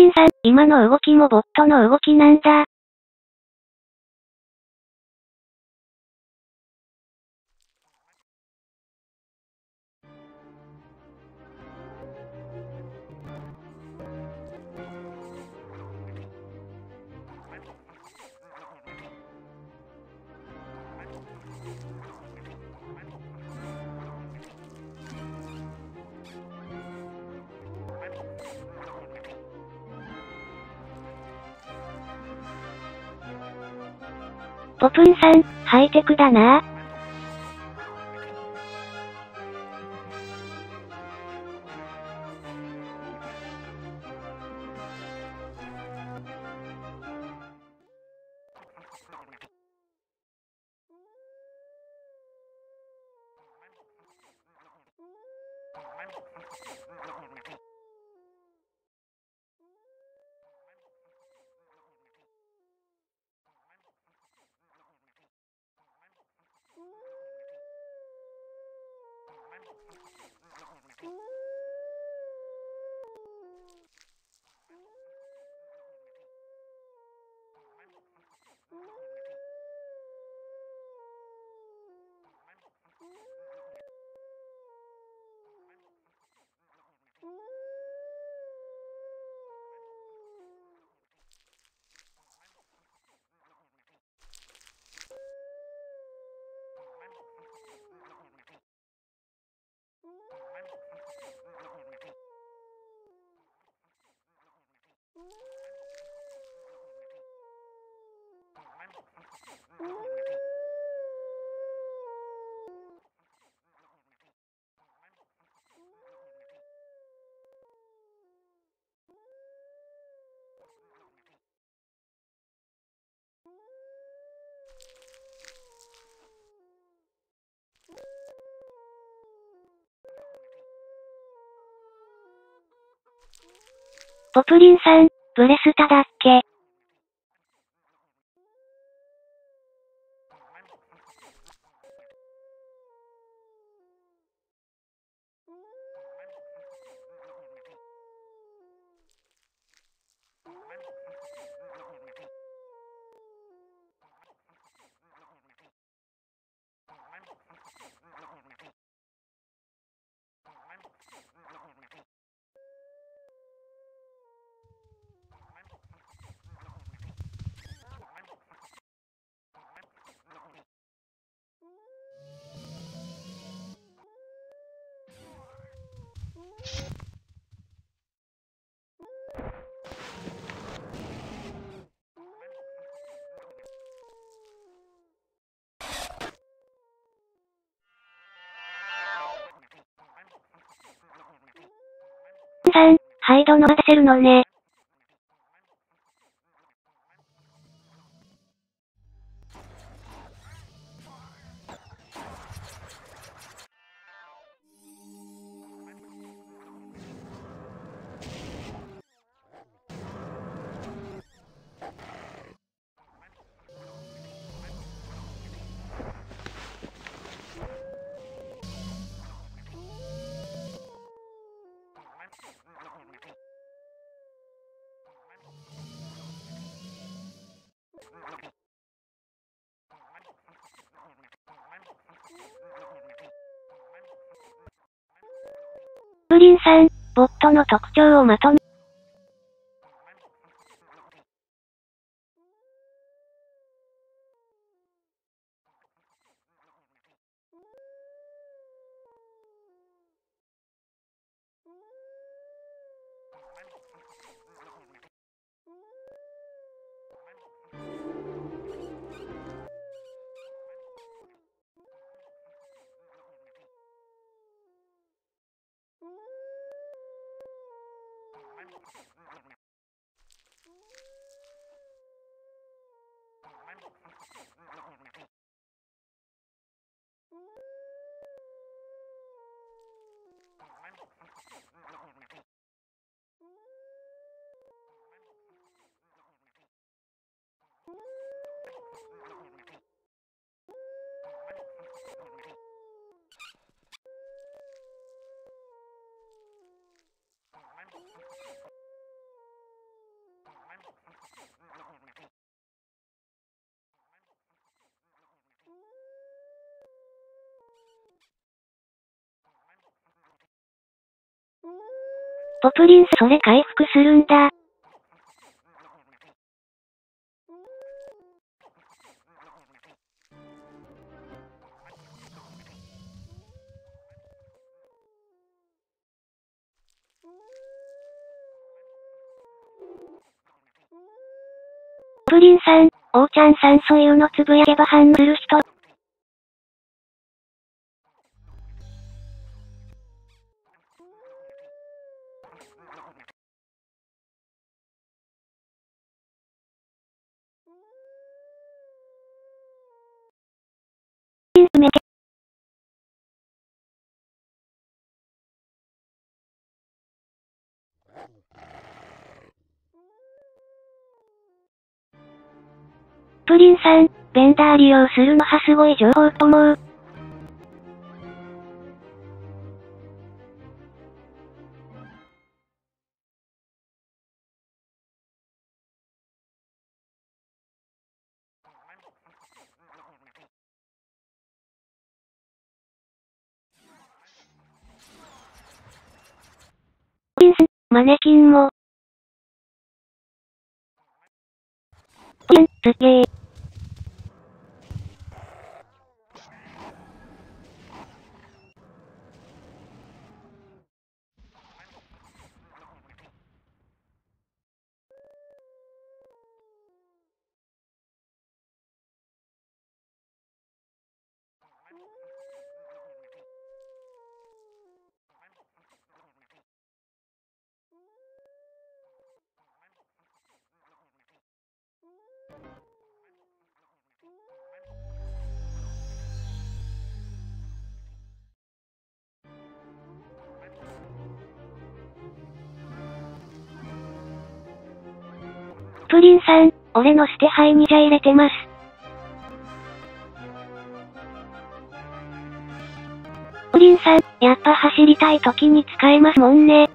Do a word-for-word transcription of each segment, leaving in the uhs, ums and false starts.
ンさん、今の動きもボットの動きなんだ。ポプンさん、ハイテクだな。ポプリンさん、ブレスタだっけ？さん、ハイドの出せるのね。ポプリンさん、ボットの特徴をまとめ。 ポプリンスそれ回復するんだ。ポプリンさん、おーちゃん酸素湯のつぶやけば反応する人。ポプリンさん、ベンダー利用するのはすごい情報と思う。ポプリンス、マネキンも。ポプリン、すげー。ポプリンさん、俺の捨て牌にじゃ入れてます。ポプリンさん、やっぱ走りたい時に使えますもんね。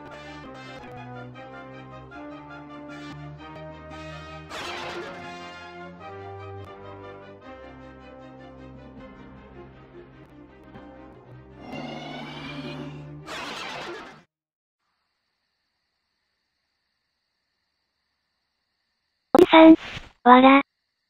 ポプリンさん、わら。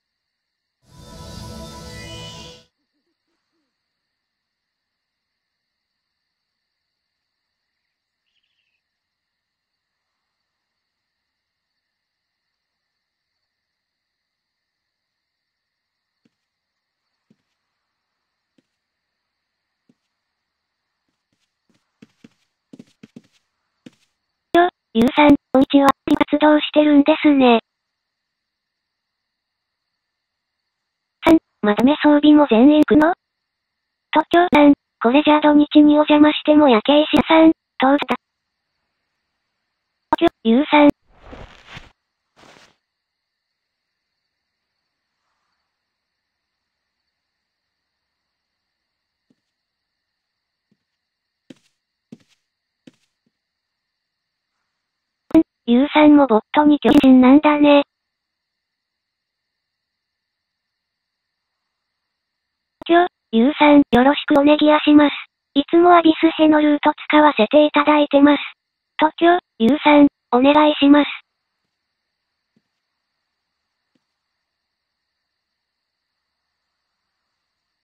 よ、ゆうさん、こんにちは。活動してるんですね。さん、まとめ装備も全員行くの？東京さん、これじゃあ土日にお邪魔しても夜景師さん、通った。東京、ゆうさん。ゆうさんもボットに巨人なんだね。今日、ゆうさん、よろしくお願いします。いつもアビスヘのルート使わせていただいてます。東京、ゆうさん、お願いします。